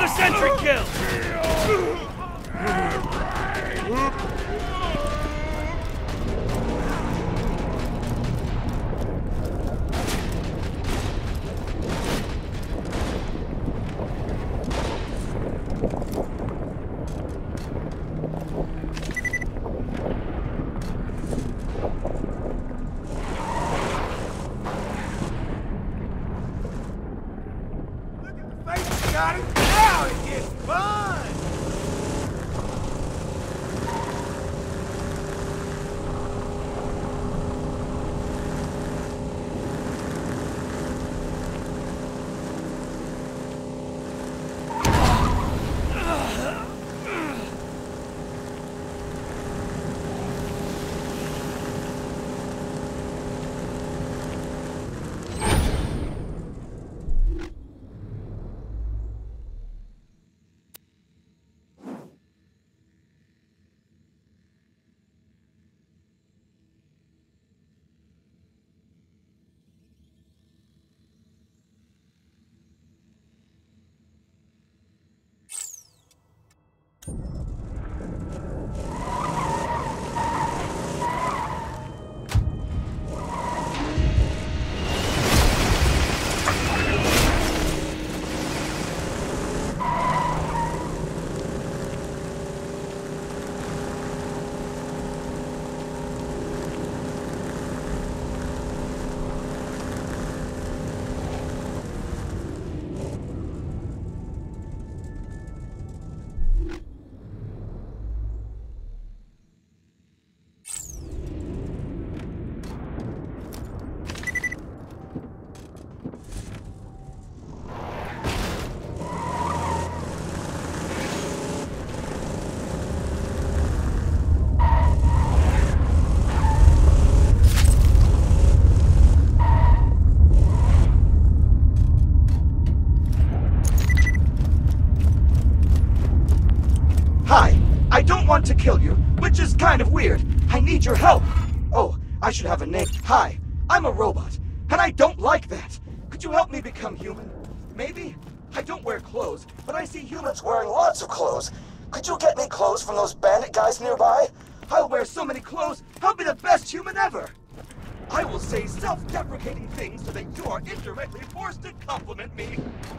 Another sentry kill! Got it? Now it gets fun! I don't want to kill you, which is kind of weird. I need your help. Oh, I should have a name. Hi, I'm a robot, and I don't like that. Could you help me become human? Maybe? I don't wear clothes, but I see humans wearing lots of clothes. Could you get me clothes from those bandit guys nearby? I'll wear so many clothes, I'll be the best human ever. I will say self-deprecating things so that you are indirectly forced to compliment me.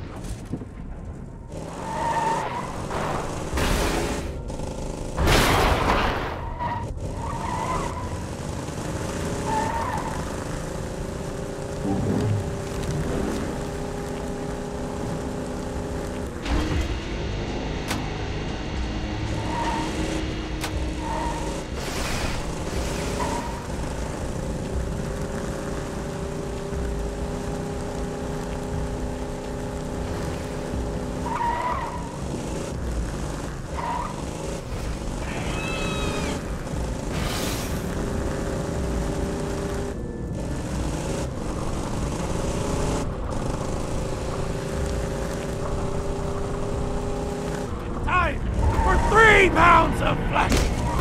Time for 3 pounds of flesh!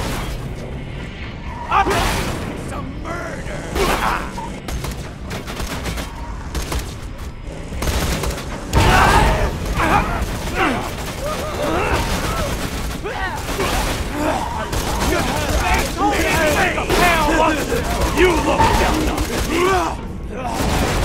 Up to some murder! You look down on me!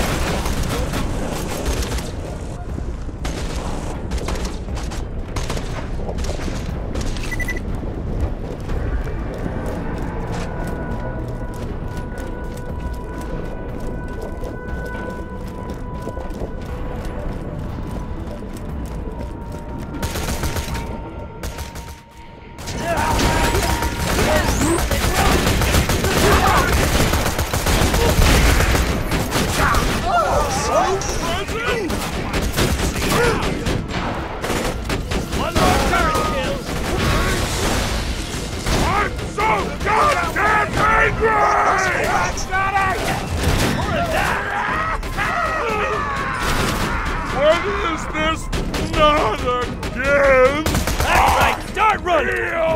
What is this? Not again! That's right, start running!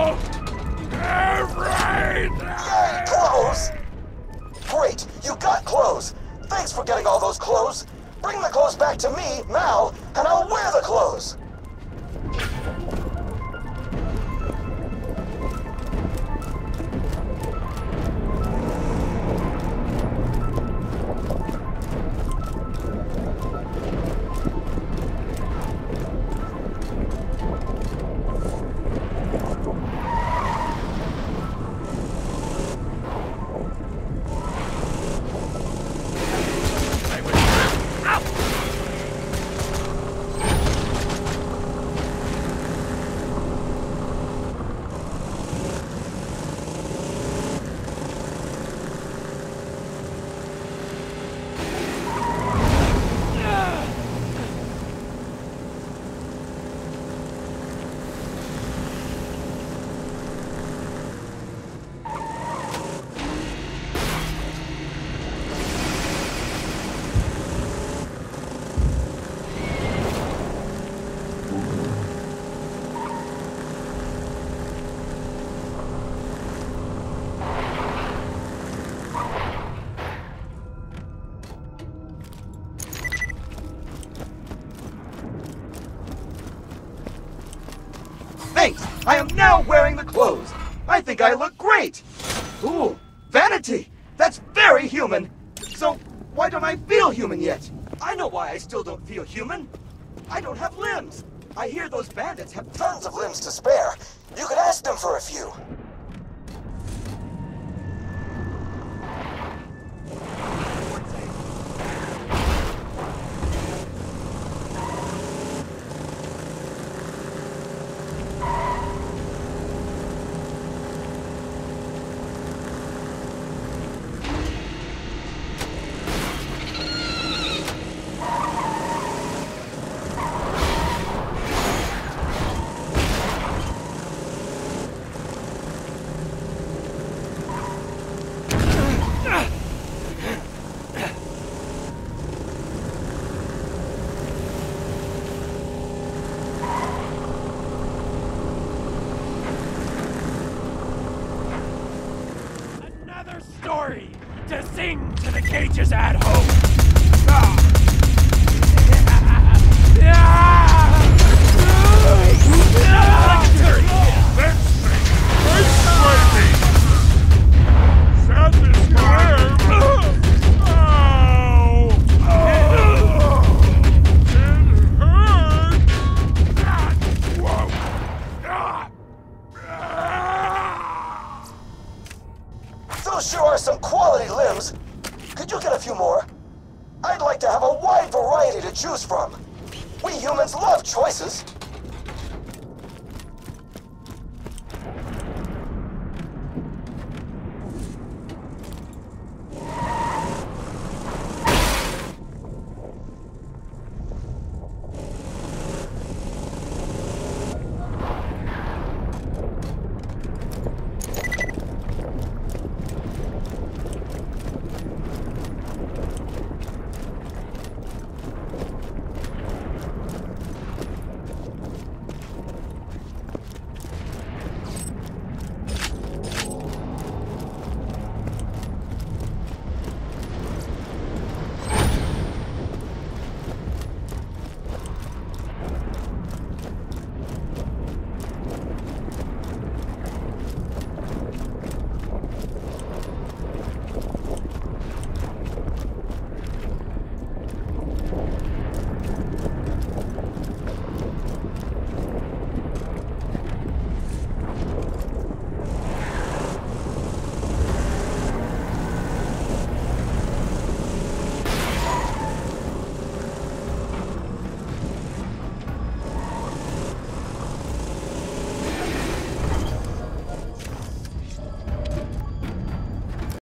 Everything! Yay, clothes! Great, you got clothes! Thanks for getting all those clothes! Bring the clothes back to me, Mal, and I'll wear the clothes! now wearing the clothes. I think I look great. Ooh, vanity. That's very human. So, why don't I feel human yet? I know why I still don't feel human. I don't have limbs. I hear those bandits have tons of limbs to spare. You could ask them for a few. Story to sing to the cages at home. Ah. Those sure are some quality limbs. Could you get a few more? I'd like to have a wide variety to choose from. We humans love choices.